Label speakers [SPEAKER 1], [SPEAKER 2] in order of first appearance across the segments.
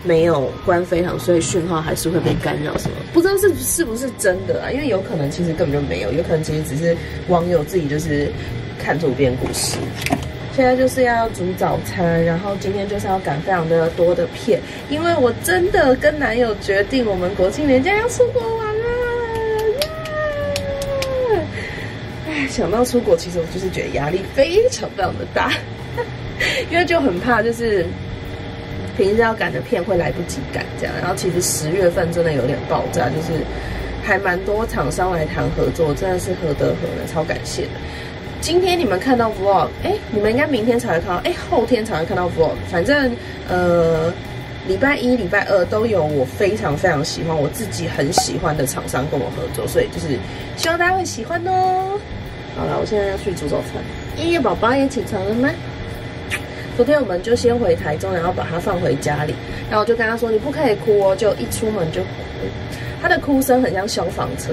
[SPEAKER 1] 没有关飞航，所以讯号还是会被干扰什么？不知道是不是真的啊？因为有可能其实根本就没有，有可能其实只是网友自己就是看图片故事。现在就是要煮早餐，然后今天就是要赶非常的多的片，因为我真的跟男友决定，我们国庆连假要出国玩了。哎，想到出国，其实我就是觉得压力非常非常的大，因为就很怕就是平时要赶的片会来不及赶这样，然后其实10月份真的有点爆炸，就是还蛮多厂商来谈合作，真的是何德何能，超感谢的。今天你们看到 vlog， 你们应该明天才会看到，后天才会看到 vlog。反正礼拜1、礼拜2都有我非常非常喜欢、我自己很喜欢的厂商跟我合作，所以就是希望大家会喜欢哦。好了，我现在要去煮早餐。叶叶宝宝也起床了吗？昨天我们就先回台中，然后把他放回家里，然后我就跟他说你不可以哭哦，就一出门就哭，他的哭声很像消防车。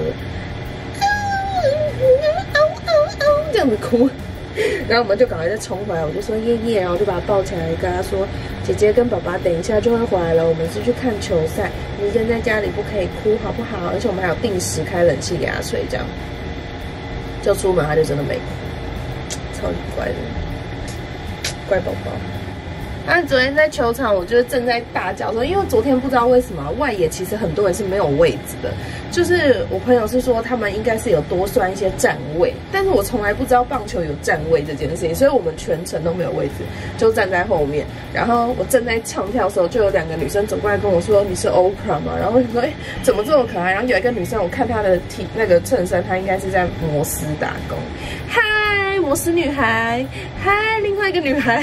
[SPEAKER 1] 这样子哭，然后我们就赶快再冲回来，我就说叶叶，然后我就把他抱起来，跟他说姐姐跟爸爸等一下就会回来了，我们是去看球赛，你一个人在家里不可以哭好不好？而且我们还有定时开冷气给他吹，这样就出门他就真的没哭，超级乖的，乖宝宝。但昨天在球场，我就是正在大叫说，因为昨天不知道为什么外野其实很多人是没有位置的，就是我朋友是说他们应该是有多算一些站位，但是我从来不知道棒球有站位这件事情，所以我们全程都没有位置，就站在后面。然后我正在唱跳的时候，就有2个女生走过来跟我说：“你是 Oprah 吗？”然后我就说：“怎么这么可爱？”然后有一个女生，我看她的那个衬衫，她应该是在摩斯打工。嗨，摩斯女孩，嗨，另外一个女孩。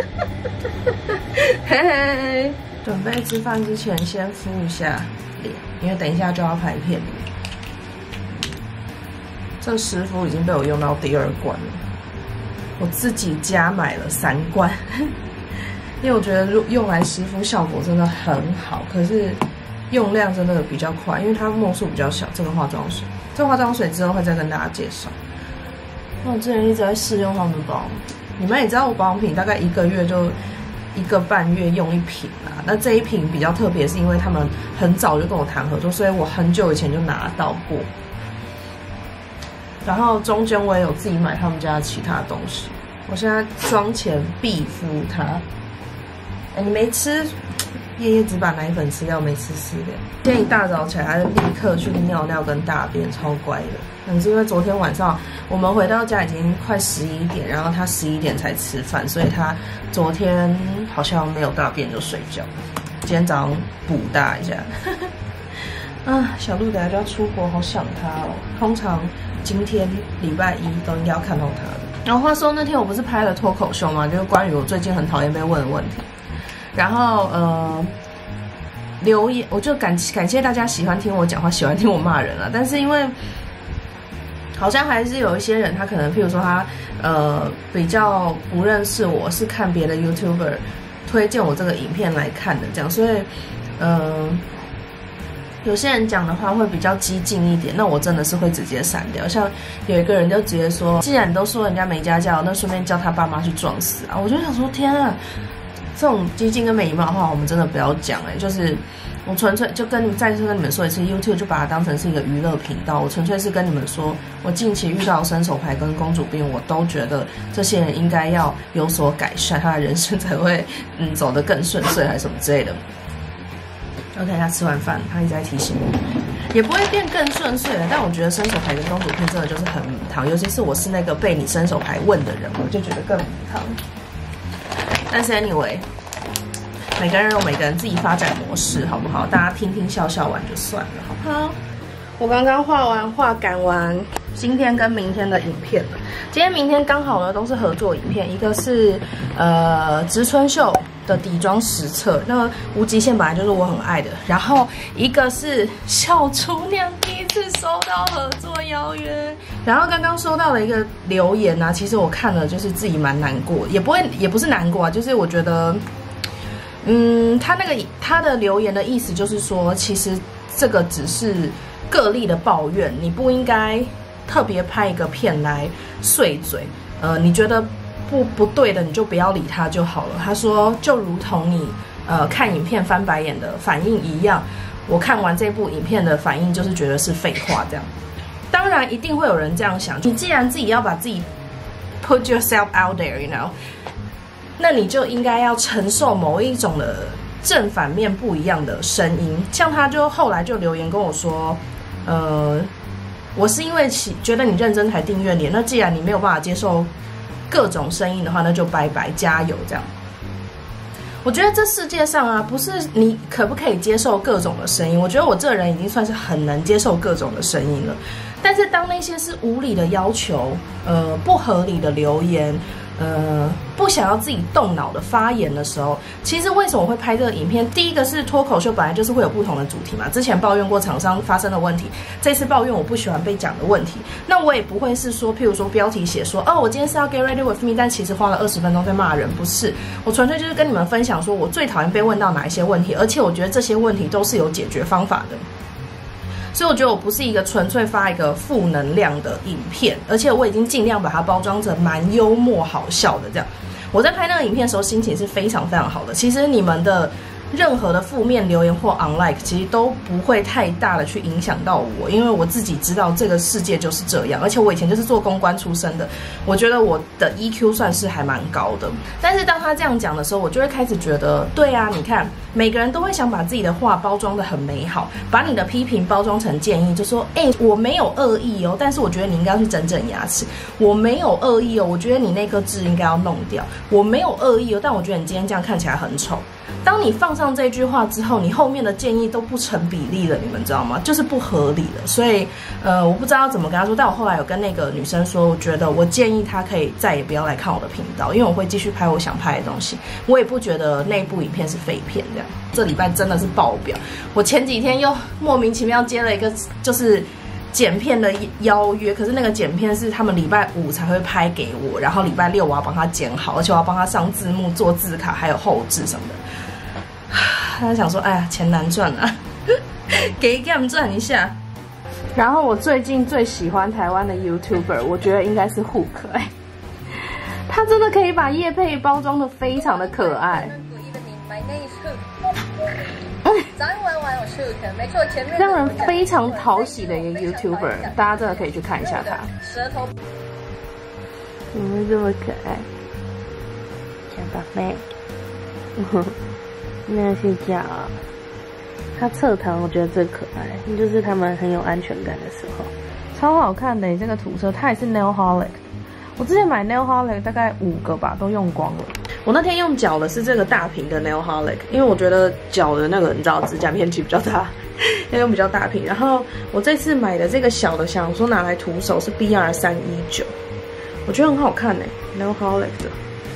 [SPEAKER 1] 嘿嘿，准备吃饭之前先敷一下脸，因为等一下就要拍片了。这湿敷已经被我用到第2罐了，我自己家买了3罐，因为我觉得用来湿敷效果真的很好，可是用量真的比较快，因为它墨数比较小。这个化妆水，这化妆水之后会再跟大家介绍。那我之前一直在试用他们的保养品，你们也知道我保养品大概1个月就1个半月用1瓶啦。那这一瓶比较特别，是因为他们很早就跟我谈合作，所以我很久以前就拿到过。然后中间我也有自己买他们家的其他东西。我现在妆前必敷它。你没吃？叶叶只把奶粉吃掉，没吃饲料。今天一大早起来，他就立刻去尿尿跟大便，超乖的。可能是因为昨天晚上我们回到家已经快11点，然后他11点才吃饭，所以他昨天好像没有大便就睡觉。今天早上补大一下。小鹿等下就要出国，好想他哦。通常今天礼拜1都应该要看到他的。然后话说那天我不是拍了脱口秀吗？就是关于我最近很讨厌被问的问题。然后留言，我就感谢大家喜欢听我讲话，喜欢听我骂人啊。但是因为好像还是有一些人，他可能譬如说他比较不认识我，是看别的 YouTuber 推荐我这个影片来看的，这样，所以有些人讲的话会比较激进一点，那我真的是会直接删掉。像有一个人就直接说，既然你都说人家没家教，那顺便叫他爸妈去撞死啊！我就想说，天啊！这种激进跟没礼貌的话，我们真的不要讲就是我纯粹就再次跟你们说一次 ，YouTube 就把它当成是一个娱乐频道。我纯粹是跟你们说，我近期遇到伸手牌跟公主病，我都觉得这些人应该要有所改善，他的人生才会走得更顺遂，还是什么之类的。OK， 他吃完饭，他一直在提醒我，也不会变更顺遂了。但我觉得伸手牌跟公主病真的就是很母汤，尤其是我是那个被你伸手牌问的人，我就觉得更母汤。但是 anyway， 每个人有每个人自己发展模式，好不好？大家听听笑笑完就算了，好不好？我刚刚赶完今天跟明天的影片了。今天、明天刚好呢都是合作影片，一个是植村秀的底妆实测，那无极限本来就是我很爱的，然后一个是小厨娘第一次收到合作邀约，然后刚刚收到了一个留言啊，其实我看了就是自己蛮难过，也不是难过啊，就是我觉得，他的留言的意思就是说，其实这个只是个例的抱怨，你不应该特别拍一个片来碎嘴，你觉得不对的，你就不要理他就好了。他说，就如同你
[SPEAKER 2] 看影片翻白眼的反应一样，我看完这部影片的反应就是觉得是废话这样。当然一定会有人这样想，你既然自己要把自己 put yourself out there you know， 那你就应该要承受某一种的正反面不一样的声音。像他就后来就留言跟我说，我是因为觉得你认真才订阅你，那既然你没有办法接受各种声音的话，那就拜拜，加油这样。我觉得这世界上啊，不是你可不可以接受各种的声音，我觉得我这个人已经算是很能接受各种的声音了。但是当那些是无理的要求，不合理的留言，不想要自己动脑的发言的时候，其实为什么我会拍这个影片？第一个是脱口秀本来就是会有不同的主题嘛，之前抱怨过厂商发生的问题，这次抱怨我不喜欢被讲的问题，那我也不会是说，譬如说标题写说，我今天是要 get ready with me， 但其实花了20分钟在骂人，不是，我纯粹就是跟你们分享说我最讨厌被问到哪一些问题，而且我觉得这些问题都是有解决方法的。所以我觉得我不是一个纯粹发一个负能量的影片，而且我已经尽量把它包装成蛮幽默好笑的这样。我在拍那个影片的时候心情是非常非常好的。其实你们的任何的负面留言或 unlike 其实都不会太大的去影响到我，因为我自己知道这个世界就是这样，而且我以前就是做公关出身的，我觉得我的 EQ 算是还蛮高的。但是当他这样讲的时候，我就会开始觉得，对啊，你看每个人都会想把自己的话包装得很美好，把你的批评包装成建议，就说我没有恶意哦，但是我觉得你应该要去整整牙齿，我没有恶意哦，我觉得你那颗痣应该要弄掉，我没有恶意哦，但我觉得你今天这样看起来很丑。当你放上这句话之后，你后面的建议都不成比例了，你们知道吗？就是不合理了。所以我不知道要怎么跟他说，但我后来有跟那个女生说，我觉得我建议她可以再也不要来看我的频道，因为我会继续拍我想拍的东西，我也不觉得那部影片是废片这样。这礼拜真的是爆表，我前几天又莫名其妙接了一个就是剪片的邀约，可是那个剪片是他们礼拜5才会拍给我，然后礼拜6我要帮他剪好，而且我要帮他上字幕、做字卡，还有后置什么的。他想说，哎呀，钱难赚啊，给他们赚一下。然后我最近最喜欢台湾的 YouTuber， 我觉得应该是 Hook， 他真的可以把业配包装的非常的可爱。让人非常讨喜的一个 YouTuber， 大家真的可以去看一下他。舌头，怎么这么可爱，小宝贝？那睡觉啊。他侧躺我觉得最可爱，就是他们很有安全感的时候，超好看的这个涂色，它也是 Nailholic。我之前买 Nailholic 大概5个吧，都用光了。我那天用脚的是这个大瓶的 Nailholic， 因为我觉得脚的那个你知道指甲面积比较大，要用比较大瓶。然后我这次买的这个小的，想说拿来涂手是 BR319，我觉得很好看Nailholic 的。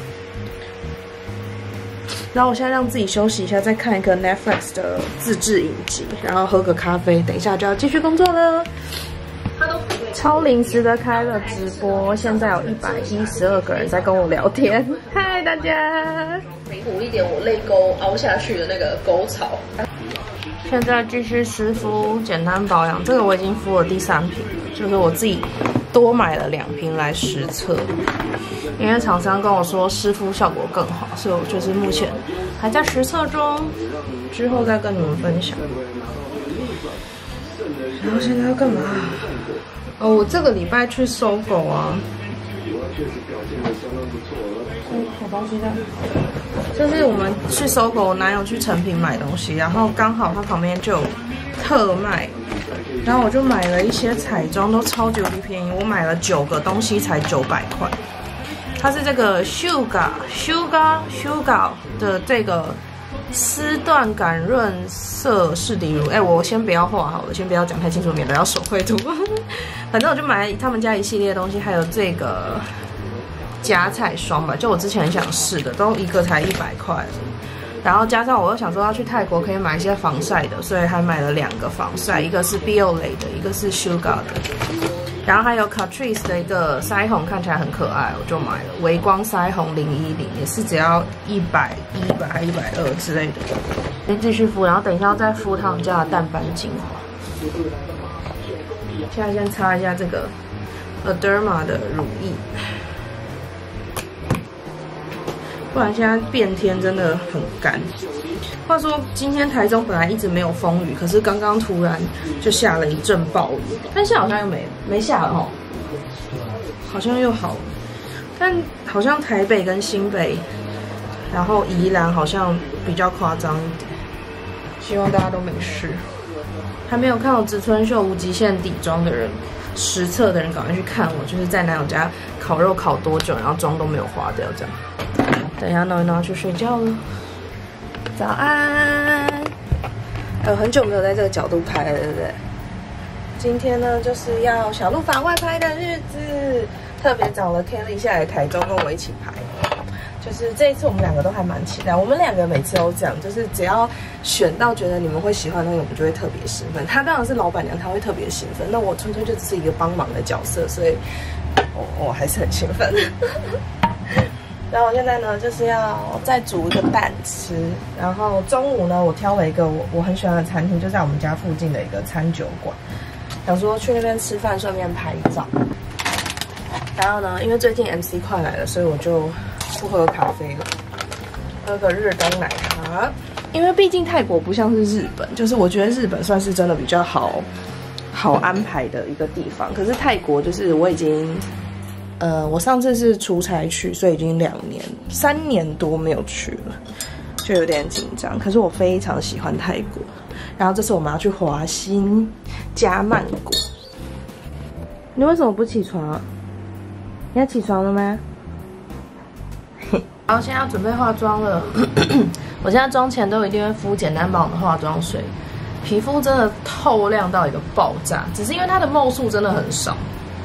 [SPEAKER 2] 然后我现在让自己休息一下，再看一个 Netflix 的自制影集，然后喝个咖啡，等一下就要继续工作了。超临时的开了直播，现在有112个人在跟我聊天。嗨，大家！补一点我泪沟凹下去的那个沟槽。现在继续湿敷，简单保养。这个我已经敷了第3瓶了，就是我自己多买了2瓶来实测。因为厂商跟我说湿敷效果更好，所以我就是目前还在实测中，之后再跟你们分享。然后现在要干嘛？我这个礼拜去搜狗啊。有东西在。就是我们去搜狗，我男友去成品买东西，然后刚好他旁边就有特卖，然后我就买了一些彩妆，都超级便宜，我买了9个东西才900块。它是这个 Sugar 的这个丝缎感润色适底乳。我先不要画好了，先不要讲太清楚，免得要手绘图。反正我就买了他们家一系列的东西，还有这个夹彩霜吧，就我之前很想试的，都一个才100块。然后加上我又想说要去泰国可以买一些防晒的，所以还买了2个防晒，一个是 Biolay 的，一个是 Sugar 的。然后还有 Catrice 的一个腮红，看起来很可爱，我就买了微光腮红010，也是只要110吧，还120之类的。先继续敷，然后等一下再敷他们家的淡斑精华。现在先擦一下这个 Derma 的乳液。 不然现在变天真的很干。话说今天台中本来一直没有风雨，可是刚刚突然就下了一阵暴雨，但现在好像又没下了哦，好像又好了。但好像台北跟新北，然后宜兰好像比较夸张一点。希望大家都没事。还没有看我植村秀无极限底妆的人，实测的人赶快去看我，就是在男友家烤肉烤多久，然后妆都没有花掉这样。等一下弄一弄去睡觉了。早安。很久没有在这个角度拍了，对不对？今天呢，就是要小鹿法外拍的日子，特别找了 Kelly 下来台中跟我一起拍。就是这一次我们两个都还蛮期待，我们两个每次都这样，就是只要选到觉得你们会喜欢的东西，我们就会特别兴奋。他当然是老板娘，他会特别兴奋，那我纯粹就只是一个帮忙的角色，所以我还是很兴奋。然后我现在呢，就是要再煮一个蛋吃，然后中午呢，我挑了一个我很喜欢的餐厅，就在我们家附近的一个餐酒馆，想说去那边吃饭，顺便拍照。然后呢，因为最近 MC 快来了，所以我就不喝咖啡了，喝个日登奶茶。因为毕竟泰国不像是日本，就是我觉得日本算是真的比较好安排的一个地方。可是泰国就是我已经，我上次是出差去，所以已经3年多没有去了，就有点紧张。可是我非常喜欢泰国。然后这次我们要去华欣加曼谷。你为什么不起床啊？你要起床了吗？然后现在要准备化妆了。我现在妆前都一定会敷简单保养的化妆水，皮肤真的透亮到一个爆炸，只是因为它的ml数真的很少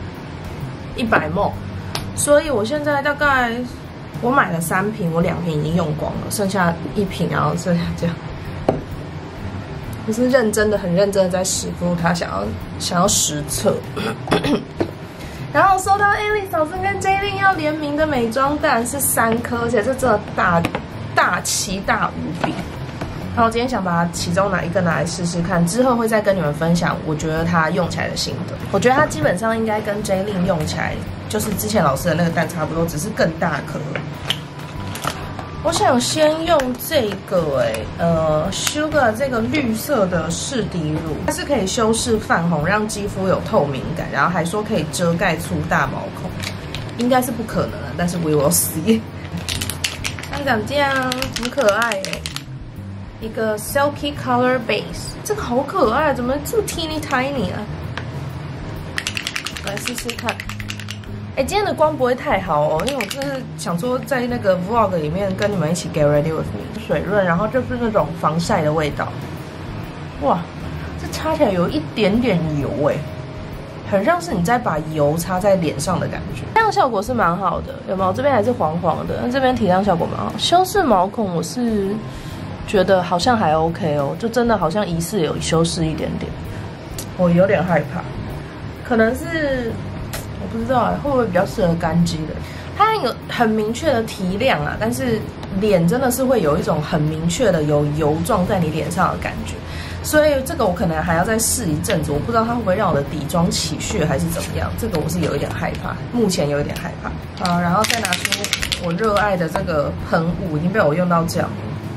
[SPEAKER 2] ，100ml，所以我现在大概我买了3瓶，我2瓶已经用光了，剩下1瓶，然后剩下这样。我是认真的，很认真的在实敷它，想要实测。然后收到 Ellie 嫂子跟 J-Lin 要联名的美妆蛋是3颗，而且这真的大奇大无比。然后我今天想把其中哪一个拿来试试看，之后会再跟你们分享我觉得它用起来的心得。我觉得它基本上应该跟 J-Lin 用起来就是之前老师的那个蛋差不多，只是更大颗。我想先用这个Sugar 这个绿色的适底乳，它是可以修饰泛红，让肌肤有透明感，然后还说可以遮盖粗大毛孔，应该是不可能的，但是 we will see。像长这样很可爱耶，一个 Silky Color Base， 这个好可爱，怎么这么 teeny tiny 啊？来试试看。今天的光不会太好哦，因为我就是想说在那个 vlog 里面跟你们一起 get ready with me， 水润，然后就是那种防晒的味道。哇，这擦起来有一点点油很像是你在把油擦在脸上的感觉，这样效果是蛮好的，有没有？这边还是黄黄的，那这边提亮效果蛮好。修饰毛孔我是觉得好像还 OK 哦，就真的好像疑似有修饰一点点，我有点害怕，可能是。我不知道会不会比较适合干肌的，它有很明确的提亮啊，但是脸真的是会有一种很明确的有油状在你脸上的感觉，所以这个我可能还要再试一阵子，我不知道它会不会让我的底妆起屑还是怎么样，这个我是有一点害怕，目前有一点害怕。好，然后再拿出我热爱的这个喷雾，已经被我用到这样，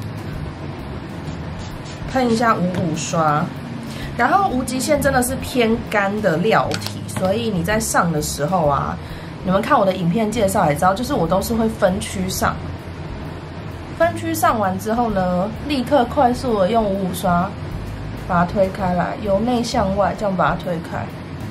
[SPEAKER 2] 喷一下55刷。然后无极限真的是偏干的料体，所以你在上的时候啊，你们看我的影片介绍也知道，就是我都是会分区上，分区上完之后呢，立刻快速的用55刷把它推开来，由内向外这样把它推开，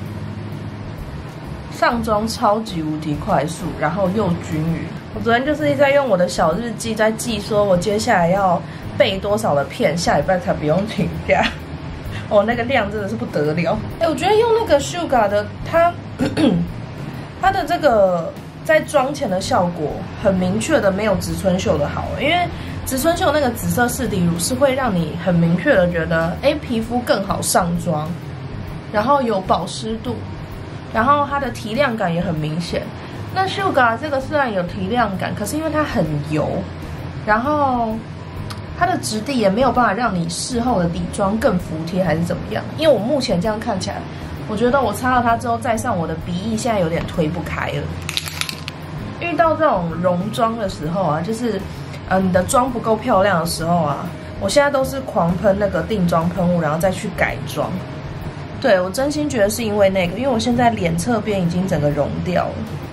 [SPEAKER 2] 上妆超级无敌快速，然后又均匀。我昨天就是在用我的小日记在记，说我接下来要备多少的片，下礼拜才不用停假。哦，那个量真的是不得了！我觉得用那个 Sugar 的它的这个在妆前的效果很明确的没有植村秀的好，因为植村秀那个紫色适底乳是会让你很明确的觉得，皮肤更好上妆，然后有保湿度，然后它的提亮感也很明显。那 Sugar 这个虽然有提亮感，可是因为它很油，然后它的质地也没有办法让你事后的底妆更服帖还是怎么样，因为我目前这样看起来，我觉得我擦了它之后再上我的鼻翼现在有点推不开了。 遇到这种容妆的时候啊，就是你的妆不够漂亮的时候啊，我现在都是狂喷那个定妆喷雾，然后再去改妆。对，我真心觉得是因为那个，因为我现在脸侧边已经整个融掉了。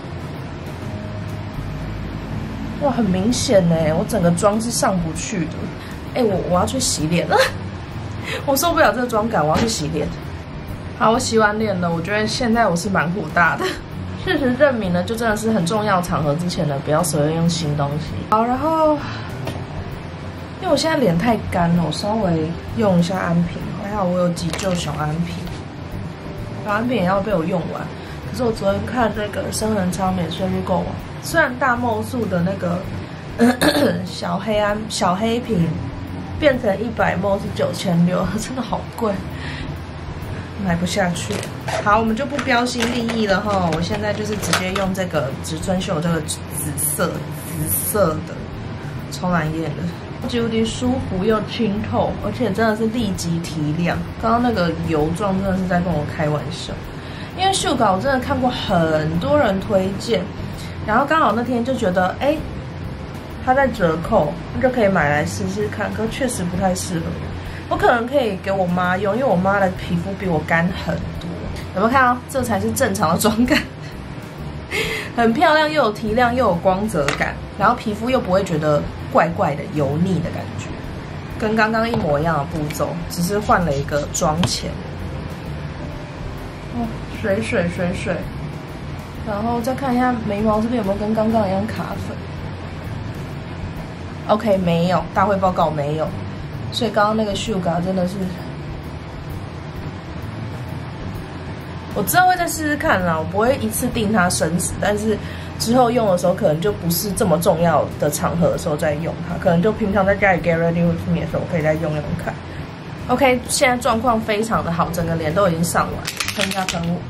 [SPEAKER 2] 哇，很明显呢，我整个妆是上不去的。哎，我要去洗脸了，我受不了这个妆感，我要去洗脸。好，我洗完脸了，我觉得现在我是蛮火大的。事实证明呢，就真的是很重要场合之前呢，不要随便用新东西。好，然后因为我现在脸太干了，我稍微用一下安瓶，还好我有急救小安瓶。小安瓶也要被我用完，可是我昨天看那个生人超免税日购网，虽然大梦素的那个小黑瓶变成100ml是9600，真的好贵，买不下去。好，我们就不标新立异了哈，我现在就是直接用这个植村秀这个紫色的超蓝艳的。无敌舒服又清透，而且真的是立即提亮。刚刚那个油状真的是在跟我开玩笑，因为秀稿我真的看过很多人推荐，然后刚好那天就觉得，哎，它在折扣，那就可以买来试试看。可确实不太适合我，可能可以给我妈用，因为我妈的皮肤比我干很多。有没有看到？这才是正常的妆感。很漂亮，又有提亮，又有光泽感，然后皮肤又不会觉得怪怪的、油腻的感觉，跟刚刚一模一样的步骤，只是换了一个妆前。哦，水，然后再看一下眉毛这边有没有跟刚刚一样卡粉。OK， 没有，大会报告没有，所以刚刚那个Sugar真的是。我之后会再试试看啦，我不会一次定它生死，但是之后用的时候可能就不是这么重要的场合的时候再用它，可能就平常在家里 get ready with me 的时候，我可以再用看。OK， 现在状况非常的好，整个脸都已经上完，喷一下喷雾。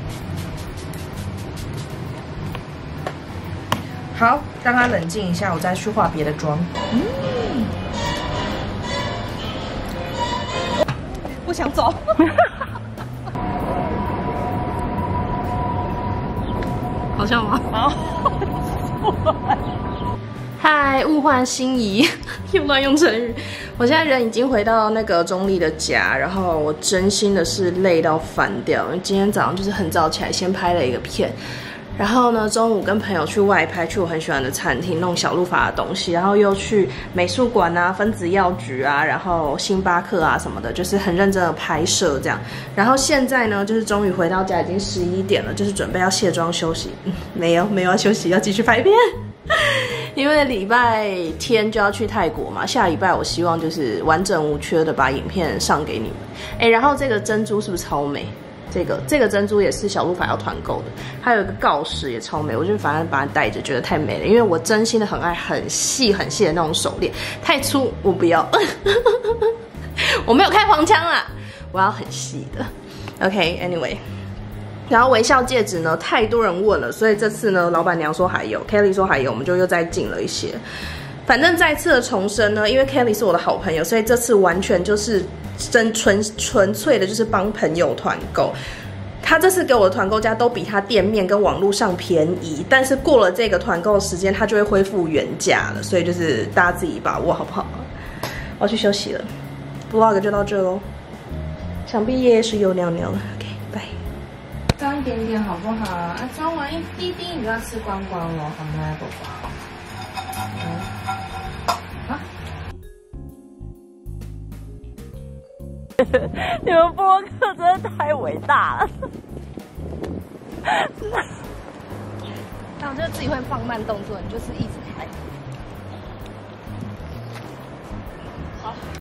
[SPEAKER 2] 好，让它冷静一下，我再去化别的妆。不想走。好笑吗？好。嗨，物换星移，又乱用成语。我现在人已经回到那个中立的家，然后我真心的是累到翻掉，因为今天早上就是很早起来，先拍了一个片。然后呢，中午跟朋友去外拍，去我很喜欢的餐厅弄小路法的东西，然后又去美术馆啊、分子药局啊，然后星巴克啊什么的，就是很认真的拍摄这样。然后现在呢，就是终于回到家，已经11点了，就是准备要卸妆休息。没有要休息，要继续拍片。因为礼拜天就要去泰国嘛，下礼拜我希望就是完整无缺的把影片上给你们。哎，然后这个珍珠是不是超美？这个珍珠也是小鹿法要团购的，还有一个锆石也超美，我就反正把它戴着，觉得太美了。因为我真心的很爱很细的那种手链，太粗我不要。我没有开黄腔啦，我要很细的。OK，anyway， 然后微笑戒指呢，太多人问了，所以这次呢，老板娘说还有 ，Kelly 说还有，我们就又再进了一些。反正再次的重申呢，因为 Kelly 是我的好朋友，所以这次完全就是纯粹的，就是帮朋友团购。他这次给我的团购价都比他店面跟网络上便宜，但是过了这个团购时间，他就会恢复原价了，所以就是大家自己把握好不好？我要去休息了 ，vlog 就到这喽。想必夜是又尿尿了 ，OK， 拜。装一点点好不好啊？装完一滴滴你就要吃光光了，好吗，宝宝？
[SPEAKER 3] 你们播客真的太伟大了。
[SPEAKER 2] 那我就自己会放慢动作，你就是一直拍。好。